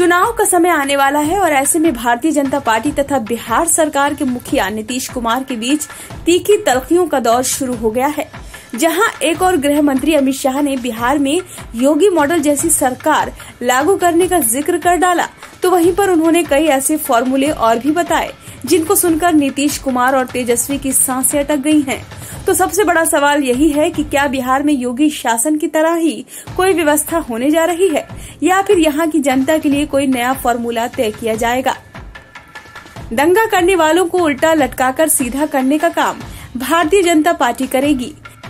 चुनाव का समय आने वाला है और ऐसे में भारतीय जनता पार्टी तथा बिहार सरकार के मुखिया नीतीश कुमार के बीच तीखी तल्खियों का दौर शुरू हो गया है। जहां एक और गृह मंत्री अमित शाह ने बिहार में योगी मॉडल जैसी सरकार लागू करने का जिक्र कर डाला, तो वहीं पर उन्होंने कई ऐसे फॉर्मूले और भी बताए जिनको सुनकर नीतीश कुमार और तेजस्वी की सांसें अटक गई हैं। तो सबसे बड़ा सवाल यही है कि क्या बिहार में योगी शासन की तरह ही कोई व्यवस्था होने जा रही है या फिर यहाँ की जनता के लिए कोई नया फॉर्मूला तय किया जाएगा। दंगा करने वालों को उल्टा लटकाकर सीधा करने का काम भारतीय जनता पार्टी करेगी।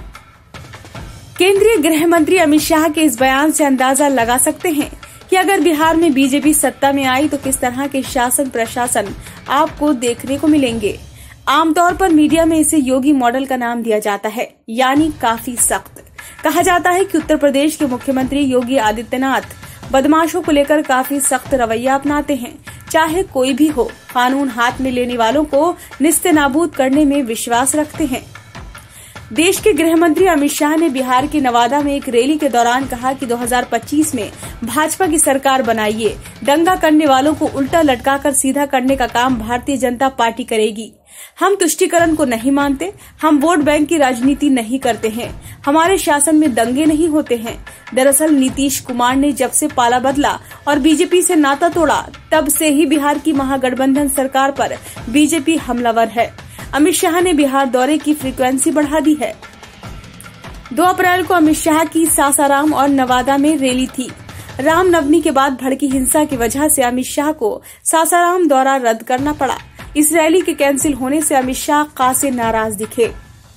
केंद्रीय गृह मंत्री अमित शाह के इस बयान से अंदाजा लगा सकते हैं कि अगर बिहार में बीजेपी सत्ता में आई तो किस तरह के शासन प्रशासन आपको देखने को मिलेंगे। आमतौर पर मीडिया में इसे योगी मॉडल का नाम दिया जाता है, यानी काफी सख्त। कहा जाता है कि उत्तर प्रदेश के मुख्यमंत्री योगी आदित्यनाथ बदमाशों को लेकर काफी सख्त रवैया अपनाते हैं। चाहे कोई भी हो, कानून हाथ में लेने वालों को निस्तेनाबूद करने में विश्वास रखते हैं। देश के गृह मंत्री अमित शाह ने बिहार के नवादा में एक रैली के दौरान कहा कि 2025 में भाजपा की सरकार बनाइए, दंगा करने वालों को उल्टा लटकाकर सीधा करने का काम भारतीय जनता पार्टी करेगी। हम तुष्टीकरण को नहीं मानते, हम वोट बैंक की राजनीति नहीं करते हैं, हमारे शासन में दंगे नहीं होते हैं। दरअसल नीतीश कुमार ने जब से पाला बदला और बीजेपी से नाता तोड़ा, तब से ही बिहार की महागठबंधन सरकार पर बीजेपी हमलावर है। अमित शाह ने बिहार दौरे की फ्रीक्वेंसी बढ़ा दी है। 2 अप्रैल को अमित शाह की सासाराम और नवादा में रैली थी। रामनवमी के बाद भड़की हिंसा की वजह से अमित शाह को सासाराम दौरा रद्द करना पड़ा। इस रैली के कैंसिल होने से अमित शाह खासे नाराज दिखे।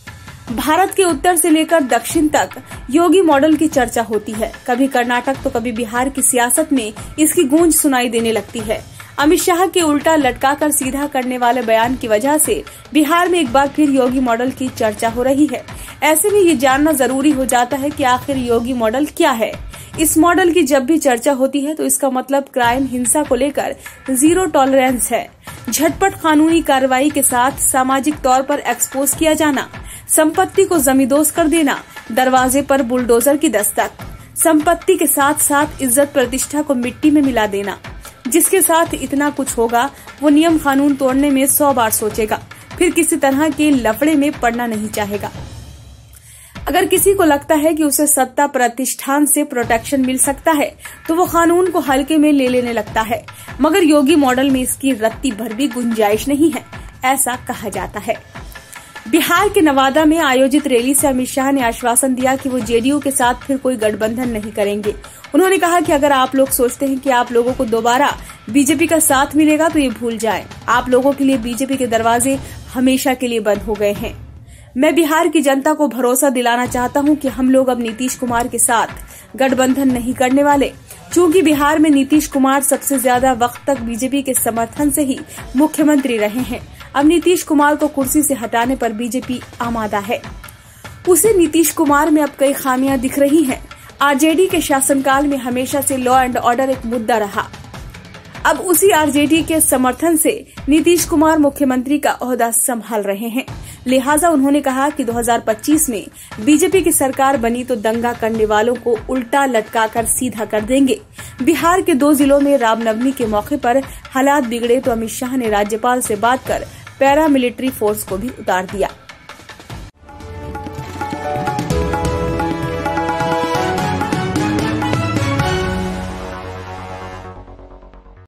भारत के उत्तर से लेकर दक्षिण तक योगी मॉडल की चर्चा होती है। कभी कर्नाटक तो कभी बिहार की सियासत में इसकी गूंज सुनाई देने लगती है। अमित शाह के उल्टा लटकाकर सीधा करने वाले बयान की वजह से बिहार में एक बार फिर योगी मॉडल की चर्चा हो रही है। ऐसे में ये जानना जरूरी हो जाता है कि आखिर योगी मॉडल क्या है। इस मॉडल की जब भी चर्चा होती है तो इसका मतलब क्राइम, हिंसा को लेकर जीरो टॉलरेंस है। झटपट कानूनी कार्रवाई के साथ सामाजिक तौर पर एक्सपोज किया जाना, संपत्ति को जमींदोज कर देना, दरवाजे पर बुलडोजर की दस्तक, संपत्ति के साथ साथ इज्जत प्रतिष्ठा को मिट्टी में मिला देना। जिसके साथ इतना कुछ होगा वो नियम कानून तोड़ने में 100 बार सोचेगा, फिर किसी तरह के लफड़े में पड़ना नहीं चाहेगा। अगर किसी को लगता है कि उसे सत्ता प्रतिष्ठान से प्रोटेक्शन मिल सकता है तो वो कानून को हल्के में ले लेने लगता है, मगर योगी मॉडल में इसकी रत्ती भर भी गुंजाइश नहीं है, ऐसा कहा जाता है। बिहार के नवादा में आयोजित रैली से अमित शाह ने आश्वासन दिया कि वो जेडीयू के साथ फिर कोई गठबंधन नहीं करेंगे। उन्होंने कहा कि अगर आप लोग सोचते हैं कि आप लोगों को दोबारा बीजेपी का साथ मिलेगा तो ये भूल जाएं। आप लोगों के लिए बीजेपी के दरवाजे हमेशा के लिए बंद हो गए हैं। मैं बिहार की जनता को भरोसा दिलाना चाहता हूं कि हम लोग अब नीतीश कुमार के साथ गठबंधन नहीं करने वाले। चूंकि बिहार में नीतीश कुमार सबसे ज्यादा वक्त तक बीजेपी के समर्थन से ही मुख्यमंत्री रहे हैं, अब नीतीश कुमार को कुर्सी से हटाने पर बीजेपी आमादा है। उसे नीतीश कुमार में अब कई खामियां दिख रही हैं। आरजेडी के शासनकाल में हमेशा से लॉ एंड ऑर्डर एक मुद्दा रहा। अब उसी आरजेडी के समर्थन से नीतीश कुमार मुख्यमंत्री का ओहदा संभाल रहे हैं। लिहाजा उन्होंने कहा कि 2025 में बीजेपी की सरकार बनी तो दंगा करने वालों को उल्टा लटकाकर सीधा कर देंगे। बिहार के 2 जिलों में रामनवमी के मौके पर हालात बिगड़े तो अमित शाह ने राज्यपाल से बात कर पैरामिलिट्री फोर्स को भी उतार दिया।